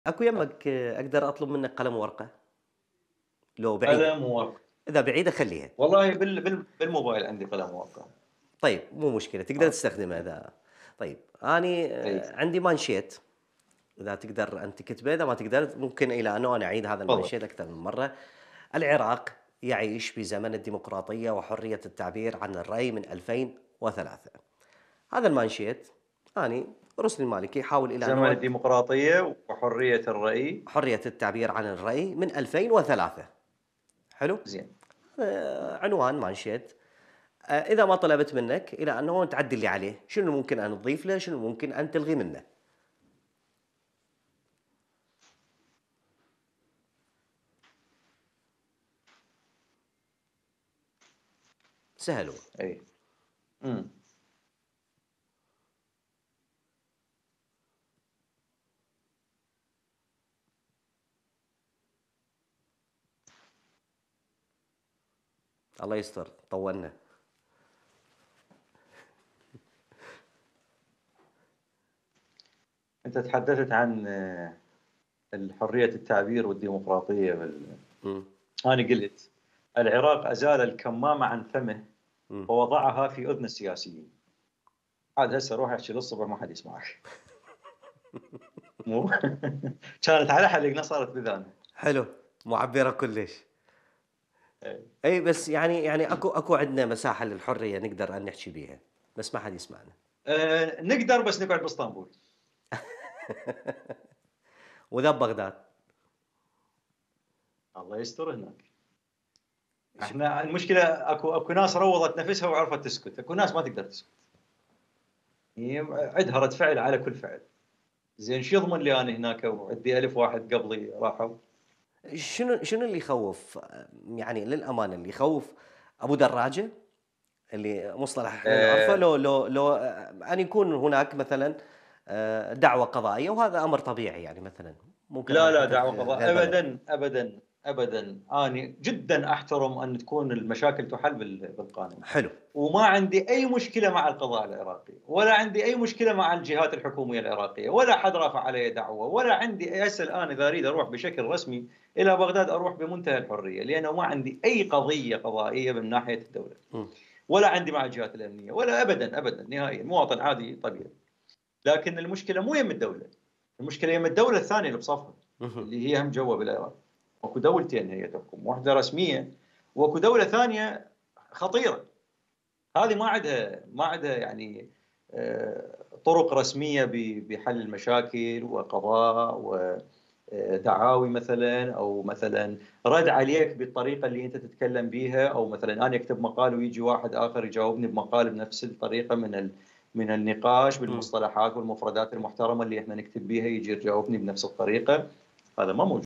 أكو يمك أقدر أطلب منك قلم وورقة؟ لو بعيدة، قلم وورقة. إذا بعيدة خلّيها. والله بالموبايل عندي قلم وورقة. طيب مو مشكلة تقدر عرفت؟ تستخدمها إذا طيب أني أي. عندي مانشيت إذا تقدر أنت تكتبه، إذا ما تقدر ممكن إلى أنا أعيد هذا تفضل. المانشيت أكثر من مرة. العراق يعيش في زمن الديمقراطية وحرية التعبير عن الرأي من 2003. هذا المانشيت أني رسل المالكي يحاول إلى زمن أنه الديمقراطية وحرية الرأي. حرية التعبير عن الرأي من 2003. حلو؟ زين. عنوان مانشيت. إذا ما طلبت منك إلى أنه تعدل لي عليه، شنو ممكن أن تضيف له، شنو ممكن أن تلغي منه. سهل هو. أي. إمم. الله يستر طولنا. أنت تحدثت عن حرية التعبير والديمقراطية إمم. أنا قلت العراق أزال الكمامة عن فمه إمم. ووضعها في أذن السياسيين. عاد هسه روح احكي للصبح ما حد يسمعك. مو كانت على حلقنا صارت بذانه. حلو، معبّرة كلش. إي. أي بس يعني أكو عندنا مساحة للحرية نقدر أن نحكي بيها، بس ما حد يسمعنا. نقدر بس نقعد بإسطنبول. وذا ببغداد. الله يستر هناك. ش إحنا المشكلة أكو ناس روّضت نفسها وعرفت تسكت، أكو ناس ما تقدر تسكت. هي عندها رد فعل على كل فعل. زين شو يضمن لي أنا هناك وعندي 1000 واحد قبلي راحوا؟ شنو اللي يخوّف يعني للأمانة اللي يخوّف أبو دراجة؟ اللي مصطلح إحنا نعرفه آآ لو أن يكون هناك مثلًا دعوى قضائية وهذا أمر طبيعي يعني مثلًا، ممكن لا، أنا لا حتى دعوة في قضاء غير بلد. أبدًا، أبدًا، أبدًا. أني جدًا أحترم أن تكون المشاكل تُحَل بالقانون. حلو. وما عندي أي مشكلة مع القضاء العراقي، ولا عندي أي مشكلة مع الجهات الحكومية العراقية، ولا حد رافع علي دعوة، ولا عندي هسه الآن إذا أريد أروح بشكل رسمي إلى بغداد أروح بمنتهى الحرية، لأنه ما عندي أي قضية قضائية من ناحية الدولة، إمم. ولا عندي مع الجهات الأمنية، ولا أبدًا، أبدًا نهائيًا، مواطن عادي طبيعي. لكن المشكلة مو يم الدولة، المشكلة يم الدولة الثانية اللي بصفها، اهم. اللي هي هم جوا بالعراق. أكو دولتين هي تحكم، واحدة رسمية، وأكو دولة ثانية خطيرة. هذه ما عندها يعني طرق رسمية بحل المشاكل وقضاء ودعاوي مثلًا، أو مثلًا رَد عليك بالطريقة اللي أنت تتكلم بيها، أو مثلًا أنا أكتب مقال وييجي واحد آخر يجاوبني بمقال بنفس الطريقة من النقاش إمم. بالمصطلحات والمفردات المحترمة اللي إحنا نكتب بيها، ييجي يجاوبني بنفس الطريقة. هذا ما موجود.